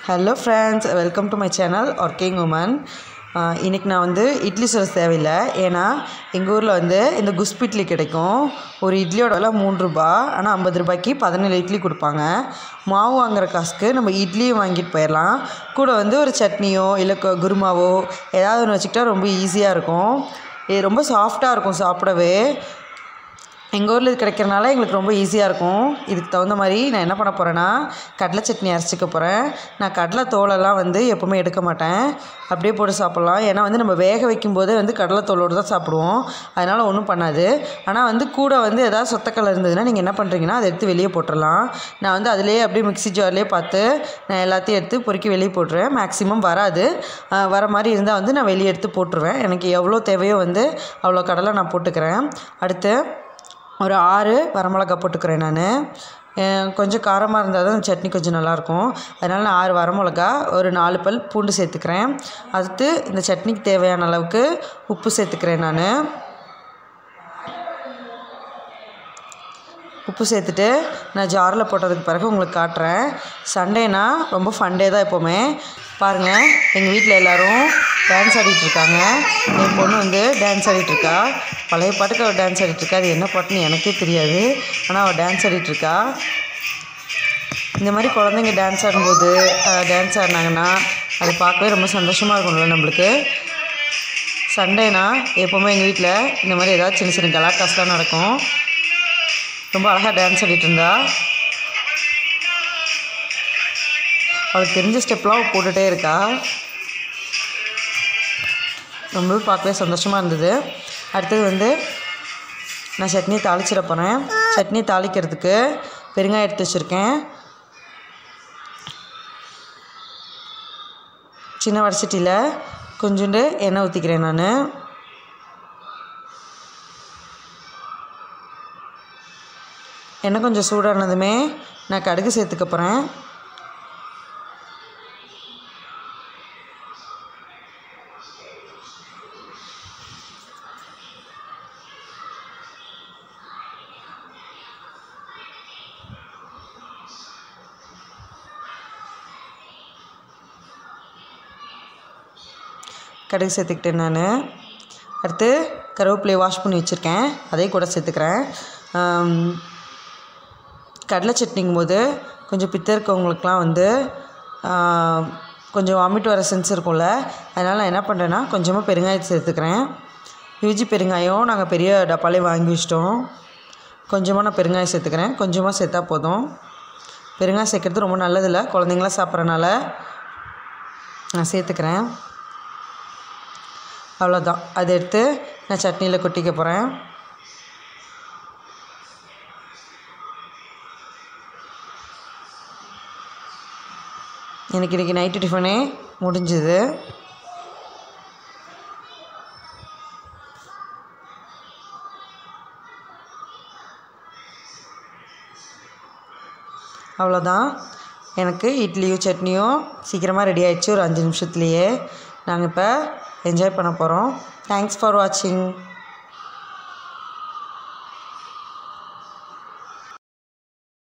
Hello friends, welcome to my channel Working Woman. இன்றைக்கி நான் இட்லி சொல்ல தேவையில்லை. ஏன்னா எங்கள் ஊரில் இந்த குஸ்பு இட்லி கிடைக்கும். ஒரு இட்லியோட விலை 3 ரூபாய். ஆனால் 50 ரூபாய்க்கு 17 இட்லி கொடுப்பாங்க. மாவு வாங்குகிற காசுக்கு நம்ம இட்லியும் வாங்கிட்டு போயிடலாம். கூட ஒரு சட்னியோ இல்லை குருமாவோ ஏதாவது ஒன்று வச்சுக்கிட்டா ரொம்ப ஈஸியாக இருக்கும். இது ரொம்ப சாஃப்டாக இருக்கும் சாப்பிடவே. எங்கள் ஊரில் இது கிடைக்கிறனால எங்களுக்கு ரொம்ப ஈஸியாக இருக்கும். இதுக்கு தகுந்த மாதிரி நான் என்ன பண்ண போகிறேன்னா, கடலை சட்னி அரைச்சிக்க போகிறேன். நான் கடலை தோலெல்லாம் எப்போவுமே எடுக்க மாட்டேன், அப்படியே போட்டு சாப்பிட்லாம். ஏன்னா நம்ம வேக வைக்கும்போதே கடலை தோலோடு தான் சாப்பிடுவோம். அதனால் ஒன்றும் பண்ணாது. ஆனால் கூட ஏதாவது சொத்தக்கடலை இருந்ததுன்னா நீங்கள் என்ன பண்ணுறீங்கன்னா அதை எடுத்து வெளியே போட்டுடலாம். நான் அதிலேயே அப்படியே மிக்ஸி ஜார்லேயே பார்த்து நான் எல்லாத்தையும் எடுத்து பொறுக்கி வெளியே போட்டுருவேன். மேக்ஸிமம் வராது. வர மாதிரி இருந்தால் நான் வெளியே எடுத்து போட்டுருவேன். எனக்கு எவ்வளோ தேவையோ அவ்வளோ கடலை நான் போட்டுக்கிறேன். அடுத்து ஒரு 6 வரமிளகா போட்டுக்கிறேன். நான் கொஞ்சம் காரமாக இருந்தால் தான் சட்னி கொஞ்சம் நல்லாயிருக்கும். அதனால் நான் 6 வரமிளகா, ஒரு 4 பல் பூண்டு சேர்த்துக்கிறேன். அடுத்து இந்த சட்னிக்கு தேவையான அளவுக்கு உப்பு சேர்த்துக்கிறேன். நான் உப்பு சேர்த்துட்டு நான் ஜாரில் போட்டதுக்கு பிறகு உங்களுக்கு காட்டுறேன். சண்டேனா ரொம்ப ஃபண்டே தான் எப்போவுமே. பாருங்கள், எங்கள் வீட்டில் எல்லோரும் டான்ஸ் ஆடிட்டுருக்காங்க. என் பொண்ணு டான்ஸ் ஆடிட்டுருக்கா. பழைய பாட்டுக்கு அவள் டான்ஸ் ஆடிட்டுருக்கா. அது என்ன பாட்டுன்னு எனக்கே தெரியாது, ஆனால் அவள் டான்ஸ் ஆடிட்டுருக்கா. இந்த மாதிரி குழந்தைங்க டான்ஸ் ஆடும்போது டான்ஸ் ஆடினாங்கன்னா அதை பார்க்கவே ரொம்ப சந்தோஷமாக இருக்கும்ல நம்மளுக்கு. சண்டேனா எப்போவுமே எங்கள் வீட்டில் இந்த மாதிரி ஏதாவது சின்ன சின்ன கலாட்டாஸ்லாம் நடக்கும். ரொம்ப அழகாக டான்ஸ் ஆடிட்டு இருந்தா. அவளுக்கு தெரிஞ்ச ஸ்டெப்லாம் போட்டுகிட்டே இருக்கா. ரொம்ப பார்க்கவே சந்தோஷமாக இருந்தது. அடுத்தது நான் சட்னி தாளிச்சிட போகிறேன். சட்னி தாளிக்கிறதுக்கு பெருங்காயம் எடுத்து வச்சுருக்கேன். சின்ன வடசட்டியில் கொஞ்சோண்டு எண்ணெய் ஊற்றிக்கிறேன். நான் எண்ணெய் கொஞ்சம் சூடானதுமே நான் கடுகு சேர்த்துக்க போகிறேன். கடுகு சேர்த்துக்கிட்டேன். நான் அடுத்து கருவேப்பிலையை வாஷ் பண்ணி வச்சுருக்கேன், அதையும் கூட சேர்த்துக்கிறேன். கடலை சட்னிங்கும் போது கொஞ்சம் பித்த இருக்கவங்களுக்குலாம் கொஞ்சம் வாமிட் வர சென்ஸ் இருக்கும்ல. அதனால் நான் என்ன பண்ணுறேன்னா கொஞ்சமாக பெருங்காயத்தை சேர்த்துக்கிறேன். யூஜி பெருங்காயம் நாங்கள் பெரிய டப்பாலே வாங்கி வச்சிட்டோம். கொஞ்சமாக நான் பெருங்காயம் சேர்த்துக்கிறேன். கொஞ்சமாக சேர்த்தா போதும். பெருங்காயம் சேர்க்குறது ரொம்ப நல்லதில்லை, குழந்தைங்களாம் சாப்பிட்றனால நான் சேர்த்துக்கிறேன். அவ்வளோதான். அதை எடுத்து நான் சட்னியில் கொட்டிக்க போகிறேன். எனக்கு இன்றைக்கி நைட்டு டிஃபனே முடிஞ்சுது. அவ்வளோதான். எனக்கு இட்லியும் சட்னியும் சீக்கிரமாக ரெடி ஆகிடுச்சு. ஒரு 5 நிமிஷத்துலேயே நாங்கள் இப்போ என்ஜாய் பண்ண போகிறோம். தேங்க்ஸ் ஃபார் வாட்சிங்.